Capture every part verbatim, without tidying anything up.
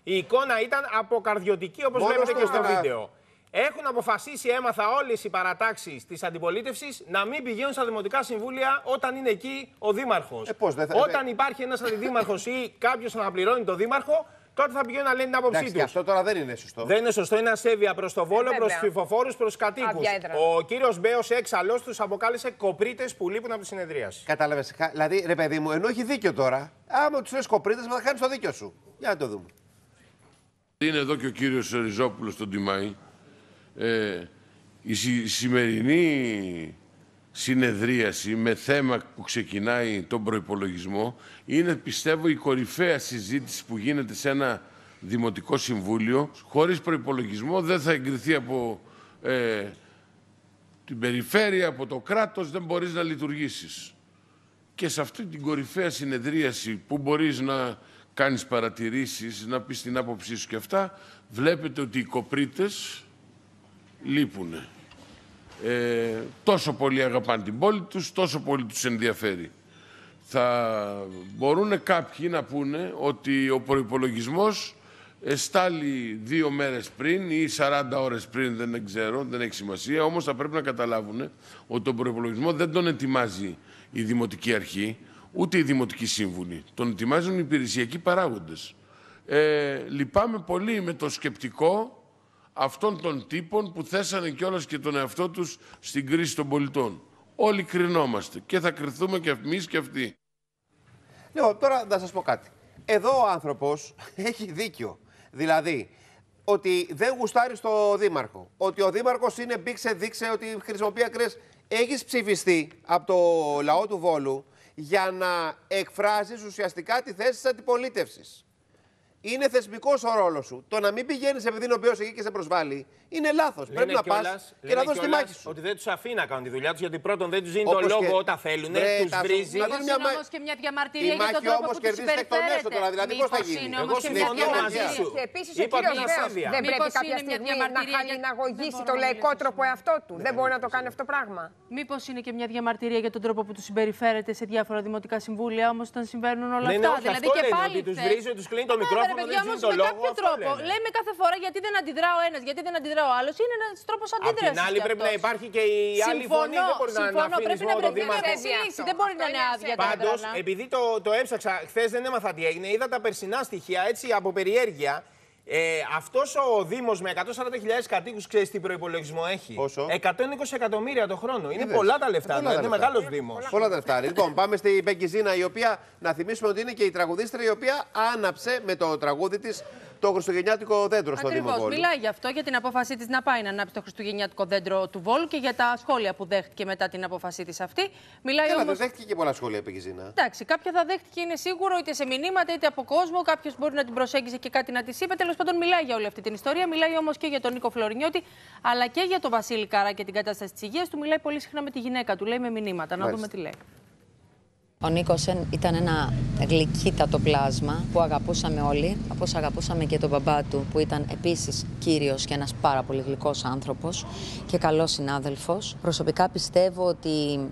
Η εικόνα ήταν αποκαρδιωτική, όπως βλέπετε και στο βίντεο. Έχουν αποφασίσει, έμαθα, όλες οι παρατάξεις της αντιπολίτευσης να μην πηγαίνουν στα δημοτικά συμβούλια όταν είναι εκεί ο δήμαρχος. Ε, πώς, δεν θα... Όταν υπάρχει ένας αντιδήμαρχος ή κάποιος να πληρώνει τον δήμαρχο, τότε θα πηγαίνουν να λένε την άποψή τους. Αυτό τώρα δεν είναι σωστό. Δεν είναι σωστό. Είναι ασέβεια προς το Βόλο, προς τους ψηφοφόρους, προς τους κατοίκους. Ο κύριος Μπέος, έξαλλος, τους αποκάλεσε κοπρίτες που λείπουν από τη συνεδρίαση. Κατάλαβες. Δηλαδή, ρε παιδί μου, ενώ έχει δίκιο τώρα, άμα τους λες κοπρίτες, θα χάνεις το δίκιο σου. Για να το δούμε. Είναι εδώ και ο κύριος Ριζόπουλος στον Τιμάη. Ε, η σι, σημερινή συνεδρίαση με θέμα που ξεκινάει τον προϋπολογισμό είναι, πιστεύω, η κορυφαία συζήτηση που γίνεται σε ένα δημοτικό συμβούλιο. Χωρίς προϋπολογισμό δεν θα εγκριθεί από ε, την περιφέρεια, από το κράτος, δεν μπορείς να λειτουργήσεις. Και σε αυτή την κορυφαία συνεδρίαση που μπορείς να κάνεις παρατηρήσεις, να πεις την άποψή σου και αυτά, βλέπετε ότι οι κοπρίτες λείπουνε. Ε, τόσο πολύ αγαπάνε την πόλη τους, τόσο πολύ τους ενδιαφέρει. Θα μπορούν κάποιοι να πούνε ότι ο προϋπολογισμός εστάλει δύο μέρες πριν ή σαράντα ώρες πριν, δεν ξέρω, δεν έχει σημασία, όμως θα πρέπει να καταλάβουν ότι τον προϋπολογισμό δεν τον ετοιμάζει η Δημοτική Αρχή, ούτε οι Δημοτικοί Σύμβουλοι. Τον ετοιμάζουν οι υπηρεσιακοί παράγοντες. Ε, λυπάμαι πολύ με το σκεπτικό αυτών των τύπων που θέσανε κιόλας και τον εαυτό τους στην κρίση των πολιτών. Όλοι κρινόμαστε και θα κρυθούμε και εμείς και αυτοί. Λοιπόν, τώρα να σας πω κάτι. Εδώ ο άνθρωπος έχει δίκιο. Δηλαδή, ότι δεν γουστάρει στο δήμαρχο. Ότι ο δήμαρχος είναι μπήξε δείξε, ότι χρησιμοποιεί ακραίες. Έχεις ψηφιστεί από το λαό του Βόλου για να εκφράζεις ουσιαστικά τη θέση της αντιπολίτευσης. Είναι θεσμικός ο ρόλος σου. Το να μην πηγαίνεις επειδή είναι ο οποίος εκεί και σε προσβάλλει είναι λάθος. Πρέπει να πας και να δώσεις τη μάχη σου. Ότι δεν τους αφήνει να κάνουν τη δουλειά τους, γιατί πρώτον δεν τους δίνει τον λόγο και... όταν θέλουν. Τους βρίζει. Μήπως είναι όμως και μια διαμαρτυρία για τον τρόπο που τους συμπεριφέρεται. Τώρα, δηλαδή πώς θα γίνει. Εγώ συμφωνώ μαζί σου. Και επίσης ο κύριος Βέος δεν πρέπει κάποια στιγμή να χαλιναγωγήσει το λαϊκότροπο εαυτό του. Δεν μπορεί να το κάνει αυτό το πράγμα. Μήπως είναι και μια διαμαρτυρία για τον τρόπο που τους συμπεριφέρεται σε διάφορα δημοτικά συμβούλια, όμως όταν συμβαίνουν όλα αυτά. Δηλαδή και πάλι τους βρίζει, τους κλείνει το μικρόφωνο. Παιδιά, όμως με κάποιο τρόπο λέμε κάθε φορά γιατί δεν αντιδρά ο ένας, γιατί δεν αντιδρά ο άλλος. Είναι ένας τρόπος αντίδρασης. Απ' την άλλη, πρέπει να υπάρχει και η άλλη φωνή. Δεν μπορεί να αφήνεις μόνο το δήμαρχο. Δεν μπορεί να είναι άδεια. Πάντως, επειδή το, το έψαξα, χθες δεν έμαθα τι έγινε, είδα τα περσινά στοιχεία έτσι από περιέργεια. Ε, αυτός ο Δήμος με εκατόν σαράντα χιλιάδες κατοίκους, ξέρεις τι προϋπολογισμό έχει? Πόσο? εκατόν είκοσι εκατομμύρια το χρόνο. Είναι πολλά τα λεφτά. Είναι, είναι μεγάλος Δήμος. Πολλά τα λεφτά. Λοιπόν, πάμε στην Μπεκκιζίνα, η οποία, να θυμίσουμε ότι είναι και η τραγουδίστρια, η οποία άναψε με το τραγούδι της το χριστουγεννιάτικο δέντρο στο Δήμο Βόλου. Μιλάει γι' αυτό, για την απόφασή της να πάει να ανάψει το χριστουγεννιάτικο δέντρο του Βόλου και για τα σχόλια που δέχτηκε μετά την απόφασή της αυτή. Μιλάει Έλα, όμως... δεν δέχτηκε και πολλά σχόλια η Μπεκκιζίνα. Εντάξει, κάποια θα δέχτηκε, είναι σίγουρο, είτε σε μηνύματα είτε από κόσμο. Κάποιος μπορεί να την προσέγγιζε και κάτι να της είπε. Τέλος πάντων, μιλάει για όλη αυτή την ιστορία. Μιλάει όμως και για τον Νίκο Φλωρινιώτη, αλλά και για τον Βασίλη Καρά και την κατάσταση της υγείας του. Μιλάει πολύ συχνά με τη γυναίκα του, λέει με μηνύματα. Να δούμε τι λέει. Ο Νίκος ήταν ένα γλυκύτατο πλάσμα που αγαπούσαμε όλοι, όπως αγαπούσαμε και τον μπαμπά του, που ήταν επίσης κύριος και ένας πάρα πολύ γλυκός άνθρωπος και καλός συνάδελφος. Προσωπικά πιστεύω ότι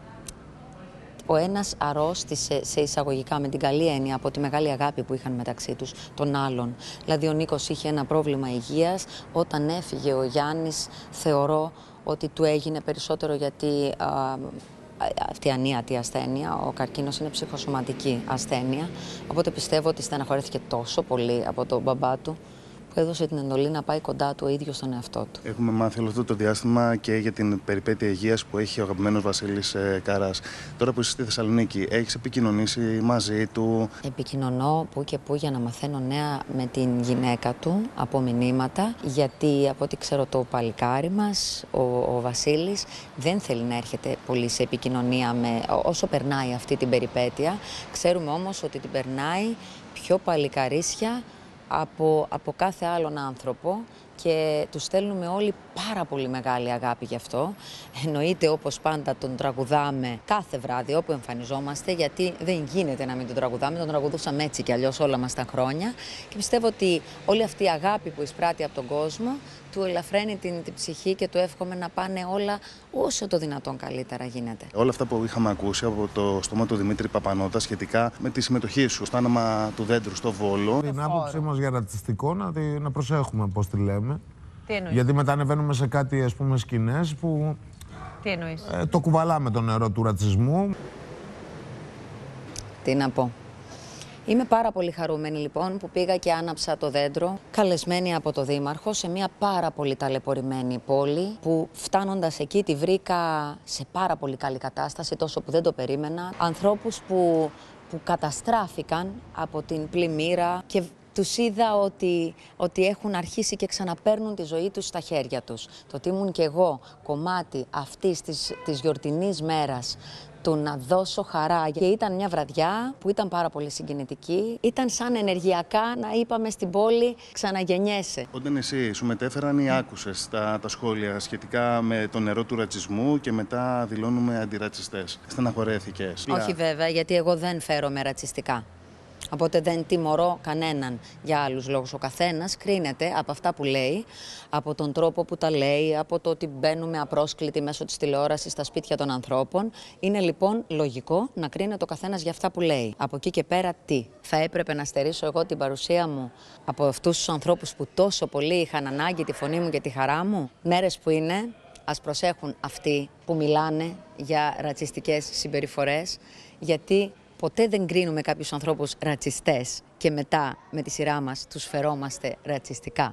ο ένας αρρώστησε σε εισαγωγικά με την καλή έννοια από τη μεγάλη αγάπη που είχαν μεταξύ τους τον άλλον. Δηλαδή ο Νίκος είχε ένα πρόβλημα υγείας. Όταν έφυγε ο Γιάννης, θεωρώ ότι του έγινε περισσότερο γιατί α, αυτή η ανίατη ασθένεια, ο καρκίνος είναι ψυχοσωματική ασθένεια. Οπότε πιστεύω ότι στεναχωρέθηκε τόσο πολύ από τον μπαμπά του που έδωσε την εντολή να πάει κοντά του ο ίδιος στον εαυτό του. Έχουμε μάθει όλο αυτό το διάστημα και για την περιπέτεια υγείας που έχει ο αγαπημένος Βασίλης ε, Καράς. Τώρα που είσαι στη Θεσσαλονίκη, έχεις επικοινωνήσει μαζί του? Επικοινωνώ που και που για να μαθαίνω νέα με την γυναίκα του από μηνύματα, γιατί από ό,τι ξέρω το παλικάρι μας, ο, ο Βασίλης, δεν θέλει να έρχεται πολύ σε επικοινωνία με, όσο περνάει αυτή την περιπέτεια. Ξέρουμε όμως ότι την περνάει πιο παλικαρίσια Από, από κάθε άλλον άνθρωπο και του στέλνουμε όλοι πάρα πολύ μεγάλη αγάπη γι' αυτό. Εννοείται, όπως πάντα, τον τραγουδάμε κάθε βράδυ όπου εμφανιζόμαστε, γιατί δεν γίνεται να μην τον τραγουδάμε. Τον τραγουδούσαμε έτσι κι αλλιώς όλα μας τα χρόνια. Και πιστεύω ότι όλη αυτή η αγάπη που εισπράττει από τον κόσμο του ελαφραίνει την, την ψυχή και του εύχομαι να πάνε όλα όσο το δυνατόν καλύτερα γίνεται. Όλα αυτά που είχαμε ακούσει από το στόμα του Δημήτρη Παπανότα σχετικά με τη συμμετοχή σου στο άναμα του δέντρου στο Βόλο. Την άποψή μας για ρατσιστικό να, τη, να προσέχουμε πώς τη λέμε. Τι εννοείς? Γιατί μετά ανεβαίνουμε σε κάτι, ας πούμε, σκηνές που Τι εννοείς? ε, το κουβαλάμε το νερό του ρατσισμού. Τι να πω. Είμαι πάρα πολύ χαρούμενη λοιπόν που πήγα και άναψα το δέντρο, καλεσμένη από το Δήμαρχο, σε μια πάρα πολύ ταλαιπωρημένη πόλη, που φτάνοντας εκεί τη βρήκα σε πάρα πολύ καλή κατάσταση, τόσο που δεν το περίμενα. Ανθρώπους που, που καταστράφηκαν από την πλημμύρα και τους είδα ότι, ότι έχουν αρχίσει και ξαναπαίρνουν τη ζωή τους στα χέρια τους. Το ότι ήμουν κι εγώ κομμάτι αυτής της, της γιορτινής μέρας, του να δώσω χαρά. Και ήταν μια βραδιά που ήταν πάρα πολύ συγκινητική. Ήταν σαν ενεργειακά να είπαμε στην πόλη ξαναγεννιέσαι. Όταν εσύ σου μετέφεραν ή άκουσες τα, τα σχόλια σχετικά με το νερό του ρατσισμού και μετά δηλώνουμε αντιρατσιστές, στεναχωρέθηκες? Όχι βέβαια, γιατί εγώ δεν φέρομαι ρατσιστικά. Οπότε δεν τιμωρώ κανέναν για άλλους λόγους. Ο καθένας κρίνεται από αυτά που λέει, από τον τρόπο που τα λέει, από το ότι μπαίνουμε απρόσκλητοι μέσω της τηλεόρασης στα σπίτια των ανθρώπων. Είναι λοιπόν λογικό να κρίνεται ο καθένας για αυτά που λέει. Από εκεί και πέρα τι? Θα έπρεπε να στερήσω εγώ την παρουσία μου από αυτούς τους ανθρώπους που τόσο πολύ είχαν ανάγκη τη φωνή μου και τη χαρά μου? Μέρες που είναι, ας προσέχουν αυτοί που μιλάνε για ρατσιστικές συμπεριφορές, γιατί ποτέ δεν κρίνουμε κάποιους ανθρώπους ρατσιστές και μετά με τη σειρά μας τους φερόμαστε ρατσιστικά.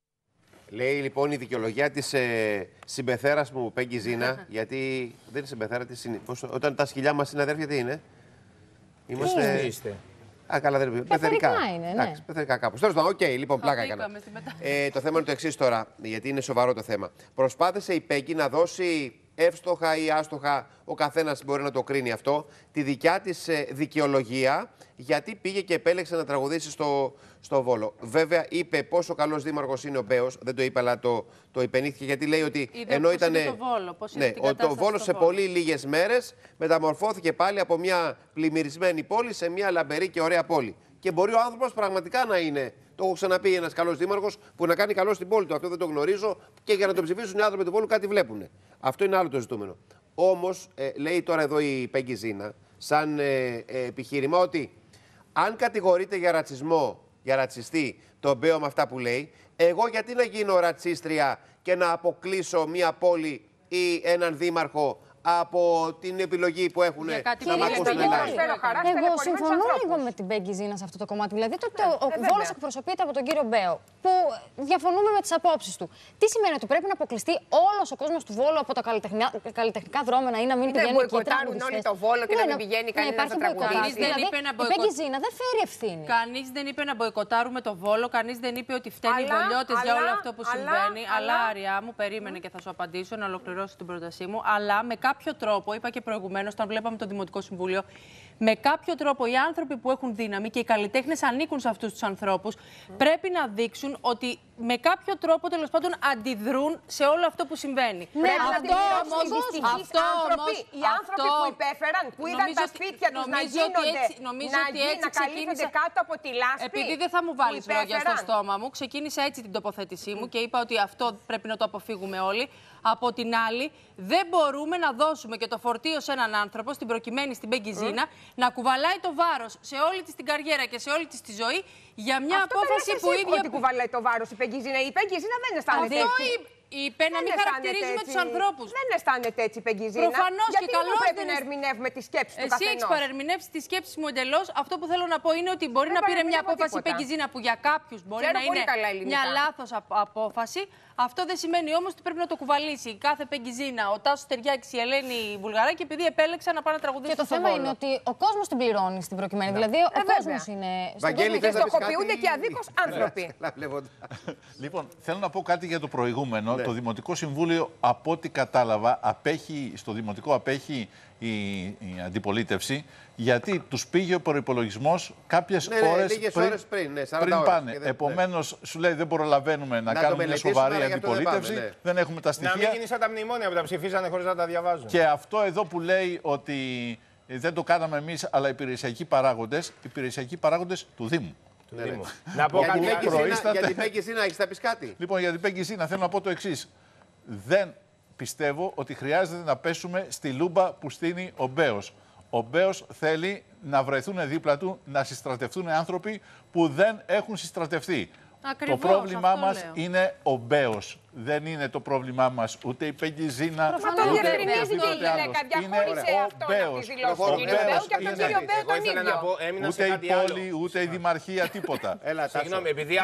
Λέει λοιπόν η δικαιολογία της ε, συμπεθέρας μου, Πέγγι Ζήνα, γιατί δεν είναι συμπεθέρα της, πώς, όταν τα σκυλιά μας είναι αδέρφια, τι είναι? Είμαστε... είστε. Α, καλά, δεν είναι. Πεθερικά είναι, ναι. Εντάξει, πεθερικά κάπως. Τέλος πάντων, οκ, λοιπόν, πλάκα έκανα. Ε, το θέμα είναι το εξής τώρα, γιατί είναι σοβαρό το θέμα. Προσπάθησε η Πέγγι να δώσει εύστοχα ή άστοχα, ο καθένας μπορεί να το κρίνει αυτό, τη δικιά της ε, δικαιολογία, γιατί πήγε και επέλεξε να τραγουδήσει στο, στο Βόλο. Βέβαια, είπε πόσο καλός δήμαρχος είναι ο Μπέος, δεν το είπε, αλλά το, το υπενήχθηκε, γιατί λέει ότι είδε ενώ πώς ήταν. Είναι το Βόλο, πώς ναι, είναι την ο, το Βόλο σε Βόλο. πολύ λίγες μέρες μεταμορφώθηκε πάλι από μια πλημμυρισμένη πόλη σε μια λαμπερή και ωραία πόλη. Και μπορεί ο άνθρωπος πραγματικά να είναι, το έχω ξαναπεί, ένας καλός δήμαρχος που να κάνει καλό στην πόλη του. Αυτό δεν το γνωρίζω και για να το ψηφίσουν οι άνθρωποι του Βόλου κάτι βλέπουν. Αυτό είναι άλλο το ζητούμενο. Όμως, ε, λέει τώρα εδώ η Πέγγι Ζήνα, σαν ε, ε, επιχείρημα, ότι αν κατηγορείται για ρατσισμό, για ρατσιστή, τον Μπέο με αυτά που λέει, εγώ γιατί να γίνω ρατσίστρια και να αποκλείσω μια πόλη ή έναν δήμαρχο από την επιλογή που έχουν να μ' ακούσουν live? Εγώ συμφωνώ λίγο με την Πέγγι Ζήνα σε αυτό το κομμάτι. Δηλαδή, το ότι ο Βόλος εκπροσωπείται από τον κύριο Μπέο, που διαφωνούμε με τις απόψεις του. Τι σημαίνει ότι πρέπει να αποκλειστεί όλος ο κόσμος του Βόλου από τα καλλιτεχνικά δρόμενα ή να μην πηγαίνει εκεί? Μποϊκοτάρουν όλοι το Βόλο και να μην πηγαίνει κανείς να τραγουδήσει? Η Πέγγι Ζήνα δεν φέρει ευθύνη. Κανείς δεν είπε να μποϊκοτάρουμε το Βόλο, κανείς δεν είπε ότι φταίνει οι βολιώτες για όλο αυτό που συμβαίνει. Αλλά, Άρια μου, περίμενε και θα σου απαντήσω, να ολοκληρώσω την πρότασή μου. Αλλά με κάποιο τρόπο, είπα και προηγουμένως, όταν βλέπαμε το Δημοτικό Συμβούλιο, με κάποιο τρόπο οι άνθρωποι που έχουν δύναμη και οι καλλιτέχνες ανήκουν σε αυτούς τους ανθρώπους, mm. πρέπει να δείξουν ότι με κάποιο τρόπο, τέλος πάντων, αντιδρούν σε όλο αυτό που συμβαίνει. Ναι, αυτό όμως, αυτό όμως, οι άνθρωποι που υπέφεραν, που είδαν τα σπίτια τους να γίνονται, νομίζω ότι έτσι να καλύπτονται κάτω από τη λάσπη. Επειδή δεν θα μου βάλεις λόγια στο στόμα μου, ξεκίνησα έτσι την τοποθέτησή μου και είπα ότι αυτό πρέπει να το αποφύγουμε όλοι. Από την άλλη, δεν μπορούμε να δώσουμε και το φορτίο σε έναν άνθρωπο, στην προκειμένη στην Πέγγι Ζήνα, mm. να κουβαλάει το βάρος σε όλη της την καριέρα και σε όλη της τη ζωή για μια αυτό απόφαση που εσύ ίδια. Ότι κουβαλάει το βάρος η Πέγγι Ζήνα. Η Πέγγι Ζήνα δεν αισθάνεται έτσι. Είπε να μην χαρακτηρίζουμε τους ανθρώπους. Δεν αισθάνεται έτσι η Πέγγι Ζήνα. Προφανώς και καλώς πρέπει δεν να ερμηνεύουμε τις σκέψεις του καθενός. Εσύ έχεις παρερμηνεύσει τις σκέψεις μου εντελώς. Αυτό που θέλω να πω είναι ότι μπορεί να πήρε μια απόφαση η Πέγγι Ζήνα που για κάποιους μπορεί να είναι μια λάθος απόφαση. Αυτό δεν σημαίνει όμως ότι πρέπει να το κουβαλήσει κάθε Πέγγι Ζήνα, ο Τάσος Ταιριάκης, η Ελένη Βουλγαράκη, επειδή επέλεξαν να πάνε να τραγουδήσουν. Και το θέμα είναι ότι ο κόσμος την πληρώνει στην προκειμένη. Δηλαδή, ο κόσμος είναι. Και στοχοποιούνται και αδίκως άνθρωποι. Λοιπόν, θέλω να πω κάτι για το προηγούμενο. ναι. το Δημοτικό Συμβούλιο, από ό,τι κατάλαβα, απέχει, στο Δημοτικό απέχει η, η αντιπολίτευση, γιατί τους πήγε ο προϋπολογισμός κάποιες ναι, ναι, ώρες λίγες πριν, ώρες πριν, ναι, πριν ώρες, πάνε. δεν, Επομένως, ναι. σου λέει δεν προλαβαίνουμε να, να κάνουμε μια σοβαρή αντιπολίτευση, δεν, ναι. δεν έχουμε τα στοιχεία. Να μην γίνει σαν τα μνημόνια που τα ψηφίσανε χωρίς να τα διαβάζουν. Και αυτό εδώ που λέει ότι δεν το κάναμε εμείς, αλλά οι υπηρεσιακοί παράγοντες, οι υπηρεσιακοί παράγοντες του Δήμου. Ναι, ναι. Να πω κάτι για την Πέγκη Ζήνα, έχεις να πεις κάτι? Λοιπόν, για την Πέγκη Ζήνα θέλω να πω το εξής. Δεν πιστεύω ότι χρειάζεται να πέσουμε στη λούμπα που στείνει ο Μπέος. Ο Μπέος θέλει να βρεθούν δίπλα του, να συστρατευτούν άνθρωποι που δεν έχουν συστρατευτεί. Ακριβώς, το πρόβλημά μας λέω. είναι ο Μπέος. Δεν είναι το πρόβλημά μας ούτε η Πέγκη Ζήνα, Μα το διευκρινίζει και η γυναίκα. Διαχώρισε αυτό από τη δηλώση του κύριου Μπέου και από τον κύριο Μπέου τον ίδιο. Ούτε η πόλη, ούτε η δημαρχία, τίποτα. Συγγνώμη, επειδή